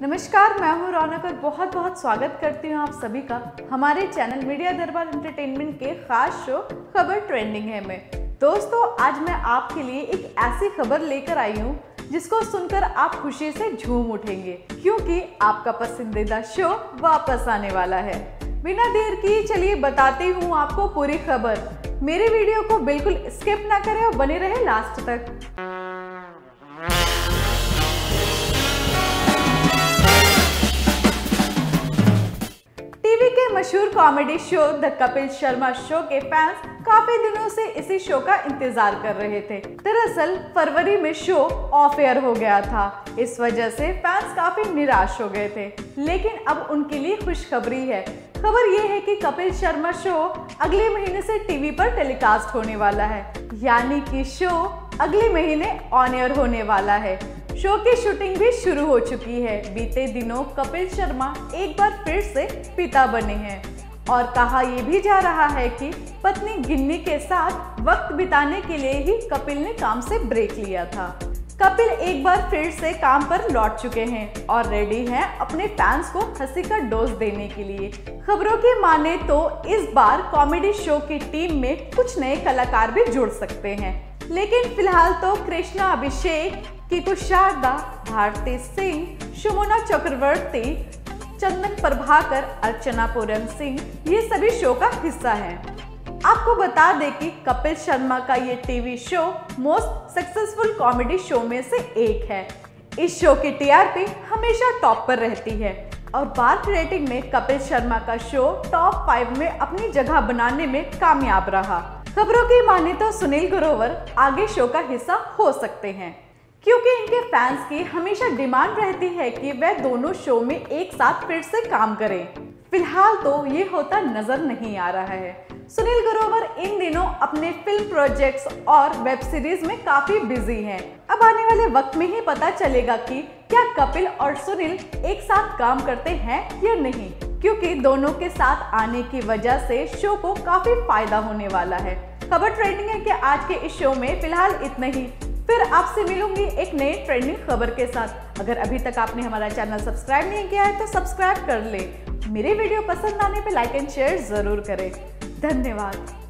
नमस्कार, मैं हूं रौनक और बहुत बहुत स्वागत करती हूं आप सभी का हमारे चैनल मीडिया दरबार एंटरटेनमेंट के खास शो खबर ट्रेंडिंग है में। दोस्तों, आज मैं आपके लिए एक ऐसी खबर लेकर आई हूं जिसको सुनकर आप खुशी से झूम उठेंगे, क्योंकि आपका पसंदीदा शो वापस आने वाला है। बिना देर की चलिए बताती हूँ आपको पूरी खबर। मेरे वीडियो को बिल्कुल स्किप ना करें और बने रहे लास्ट तक। टीवी के मशहूर comedy show the Kapil Sharma show के फैंस काफी दिनों से इसी शो का इंतजार कर रहे थे। दरअसल फरवरी में शो ऑफ एयर हो गया था, इस वजह से फैंस काफी निराश हो गए थे। लेकिन अब उनके लिए खुशखबरी है। खबर ये है कि कपिल शर्मा शो अगले महीने से टीवी पर टेलीकास्ट होने वाला है, यानी कि शो अगले महीने ऑन एयर होने वाला है। शो की शूटिंग भी शुरू हो चुकी है। बीते दिनों कपिल शर्मा एक बार फिर से पिता बने हैं और कहा यह भी जा रहा है कि पत्नी गिन्नी के साथ वक्त बिताने के लिए ही कपिल ने काम से ब्रेक लिया था। कपिल एक बार फिर से काम पर लौट चुके हैं और रेडी हैं अपने फैंस को हंसी का डोज देने के लिए। खबरों की माने तो इस बार कॉमेडी शो की टीम में कुछ नए कलाकार भी जुड़ सकते हैं, लेकिन फिलहाल तो कृष्णा अभिषेक, कीकू शारदा, भारती सिंह, सुमोना चक्रवर्ती, चंदन प्रभाकर, अर्चना पूरन सिंह ये सभी शो का हिस्सा हैं। आपको बता दें कि कपिल शर्मा का ये TV show most successful comedy show में से एक है। इस शो की टीआरपी हमेशा टॉप पर रहती है और बार रेटिंग में कपिल शर्मा का शो टॉप 5 में अपनी जगह बनाने में कामयाब रहा। खबरों की माने तो सुनील ग्रोवर आगे शो का हिस्सा हो सकते हैं, क्योंकि इनके फैंस की हमेशा डिमांड रहती है कि वह दोनों शो में एक साथ फिर से काम करें। फिलहाल तो ये होता नजर नहीं आ रहा है। सुनील ग्रोवर इन दिनों अपने फिल्म प्रोजेक्ट्स और वेब सीरीज में काफी बिजी हैं। अब आने वाले वक्त में ही पता चलेगा कि क्या कपिल और सुनील एक साथ काम करते हैं या नहीं, क्योंकि दोनों के साथ आने की वजह से शो को काफी फायदा होने वाला है। खबर ट्रेंडिंग है कि आज के इस शो में फिलहाल इतना ही। फिर आपसे मिलूंगी एक नई ट्रेंडिंग खबर के साथ। अगर अभी तक आपने हमारा चैनल सब्सक्राइब नहीं किया है तो सब्सक्राइब कर ले। मेरे वीडियो पसंद आने पे लाइक एंड शेयर जरूर करें। धन्यवाद।